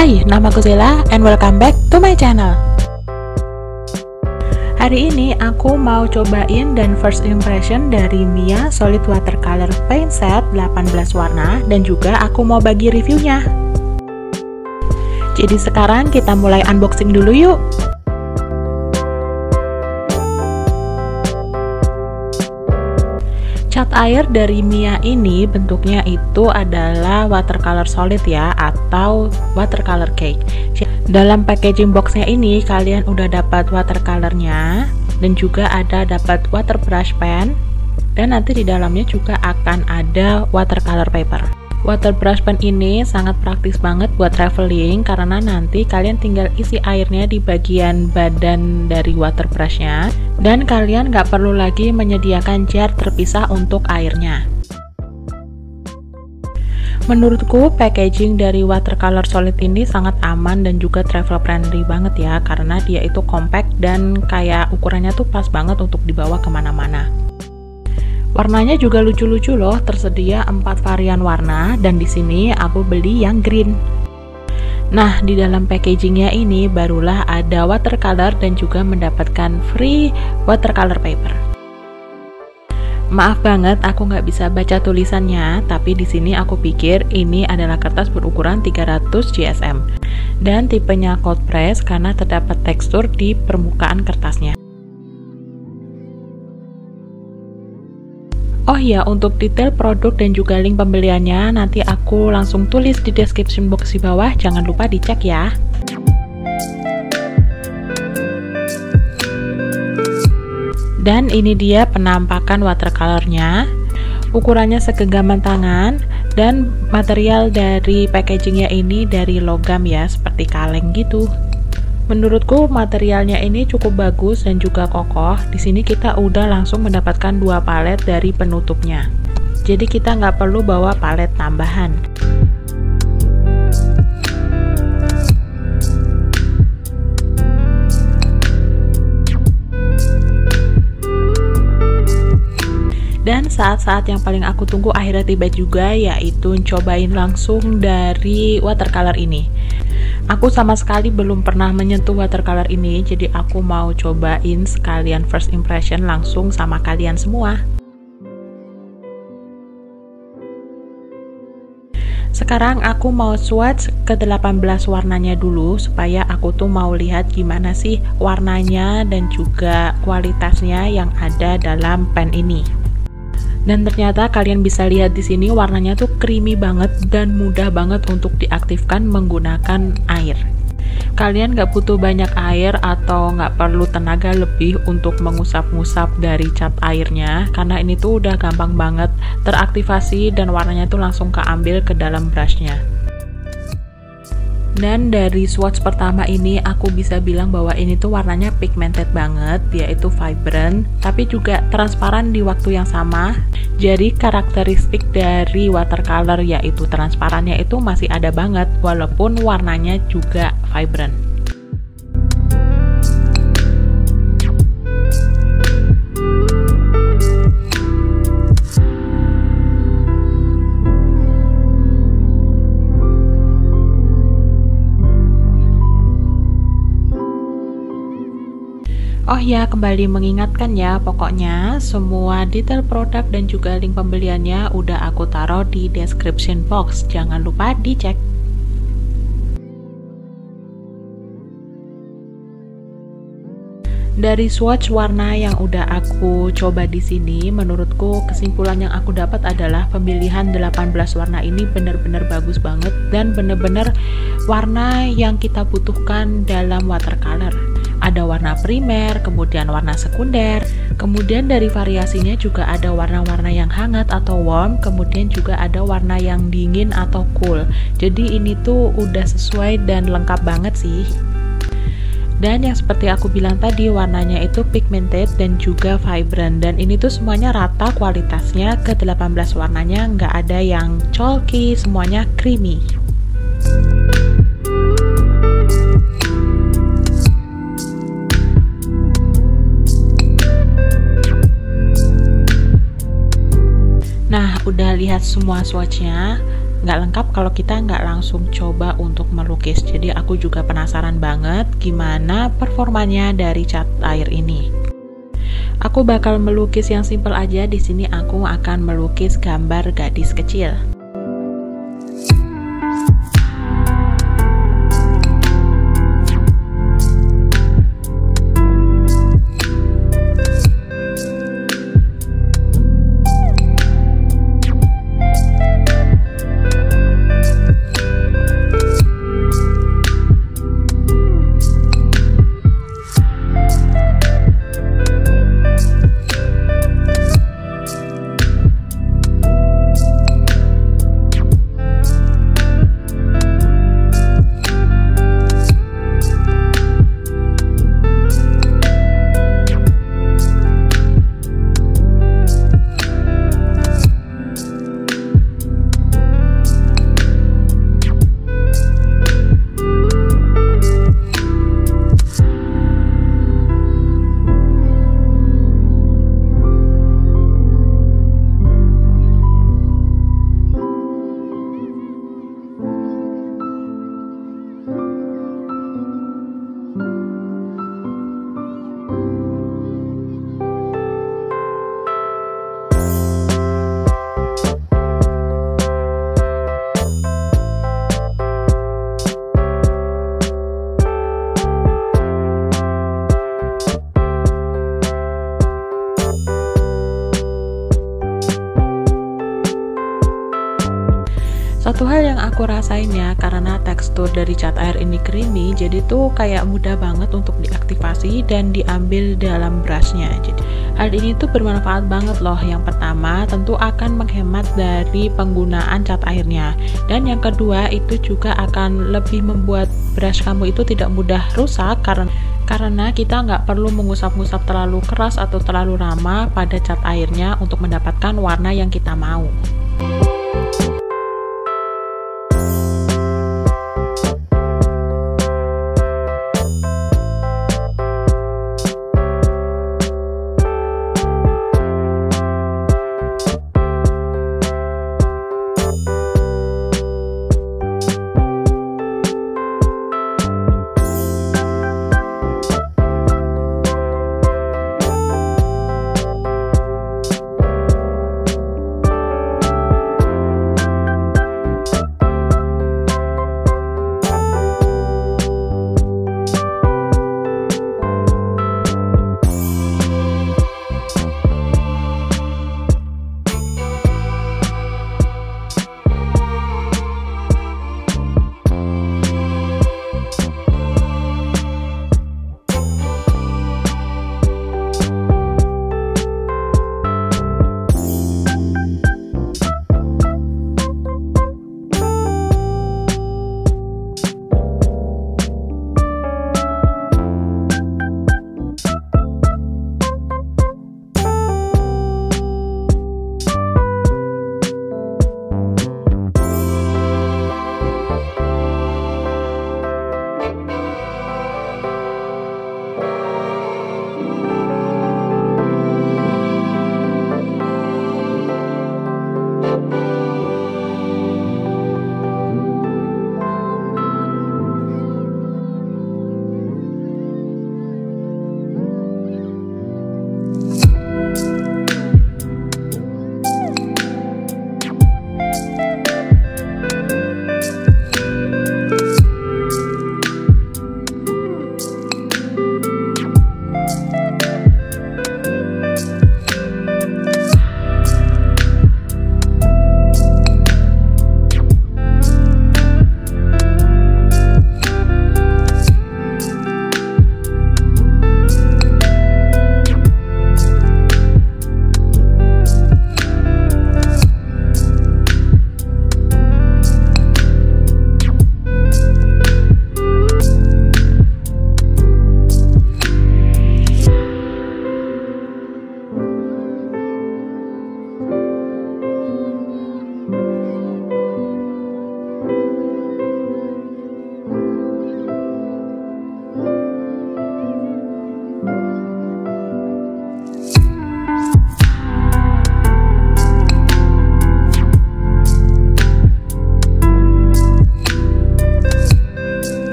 Hai, namaku Zela and welcome back to my channel. Hari ini aku mau cobain dan first impression dari Mia Solid Watercolor Paint Set 18 warna, dan juga aku mau bagi reviewnya. Jadi sekarang kita mulai unboxing dulu yuk. Cat air dari Mia ini bentuknya itu adalah watercolor solid ya, atau watercolor cake. Dalam packaging boxnya ini kalian udah dapat watercolornya, dan juga ada dapat water brush pen, dan nanti di dalamnya juga akan ada watercolor paper. Water brush pen ini sangat praktis banget buat traveling, karena nanti kalian tinggal isi airnya di bagian badan dari water brushnya, dan kalian nggak perlu lagi menyediakan jar terpisah untuk airnya. Menurutku packaging dari watercolor solid ini sangat aman dan juga travel friendly banget ya, karena dia itu compact dan kayak ukurannya tuh pas banget untuk dibawa kemana-mana. Warnanya juga lucu-lucu loh, tersedia 4 varian warna, dan di sini aku beli yang green. Nah, di dalam packagingnya ini barulah ada watercolor dan juga mendapatkan free watercolor paper. Maaf banget aku nggak bisa baca tulisannya, tapi di sini aku pikir ini adalah kertas berukuran 300 GSM dan tipenya cold press karena terdapat tekstur di permukaan kertasnya. Oh ya, untuk detail produk dan juga link pembeliannya nanti aku langsung tulis di description box di bawah, jangan lupa dicek ya. Dan ini dia penampakan watercolornya. Ukurannya segenggaman tangan, dan material dari packagingnya ini dari logam ya, seperti kaleng gitu. Menurutku materialnya ini cukup bagus dan juga kokoh. Di sini kita udah langsung mendapatkan 2 palet dari penutupnya. Jadi kita nggak perlu bawa palet tambahan. Dan saat-saat yang paling aku tunggu akhirnya tiba juga, yaitu cobain langsung dari watercolor ini. Aku sama sekali belum pernah menyentuh watercolor ini, jadi aku mau cobain sekalian first impression langsung sama kalian semua. Sekarang aku mau swatch ke 18 warnanya dulu, supaya aku tuh mau lihat gimana sih warnanya dan juga kualitasnya yang ada dalam pen ini. Dan ternyata kalian bisa lihat di sini warnanya tuh creamy banget dan mudah banget untuk diaktifkan menggunakan air. Kalian nggak butuh banyak air atau nggak perlu tenaga lebih untuk mengusap-ngusap dari cat airnya, karena ini tuh udah gampang banget teraktivasi dan warnanya tuh langsung keambil ke dalam brushnya. Dan dari swatch pertama ini aku bisa bilang bahwa ini tuh warnanya pigmented banget, yaitu vibrant tapi juga transparan di waktu yang sama. Jadi karakteristik dari watercolor yaitu transparannya itu masih ada banget walaupun warnanya juga vibrant. Oh ya, kembali mengingatkan ya, pokoknya semua detail produk dan juga link pembeliannya udah aku taruh di description box, jangan lupa dicek. Dari swatch warna yang udah aku coba di sini, menurutku kesimpulan yang aku dapat adalah pemilihan 18 warna ini bener-bener bagus banget dan bener-bener warna yang kita butuhkan dalam watercolor. Ada warna primer, kemudian warna sekunder, kemudian dari variasinya juga ada warna-warna yang hangat atau warm, kemudian juga ada warna yang dingin atau cool. Jadi ini tuh udah sesuai dan lengkap banget sih. Dan yang seperti aku bilang tadi, warnanya itu pigmented dan juga vibrant, dan ini tuh semuanya rata kualitasnya, ke 18 warnanya nggak ada yang chalky, semuanya creamy. Nah, udah lihat semua swatchnya, nggak lengkap kalau kita nggak langsung coba untuk melukis. Jadi aku juga penasaran banget gimana performanya dari cat air ini. Aku bakal melukis yang simple aja. Di sini aku akan melukis gambar gadis kecil. Satu hal yang aku rasain ya, karena tekstur dari cat air ini creamy, jadi tuh kayak mudah banget untuk diaktifasi dan diambil dalam brushnya. Jadi hal ini tuh bermanfaat banget loh. Yang pertama tentu akan menghemat dari penggunaan cat airnya, dan yang kedua itu juga akan lebih membuat brush kamu itu tidak mudah rusak karena kita nggak perlu mengusap-ngusap terlalu keras atau terlalu lama pada cat airnya untuk mendapatkan warna yang kita mau.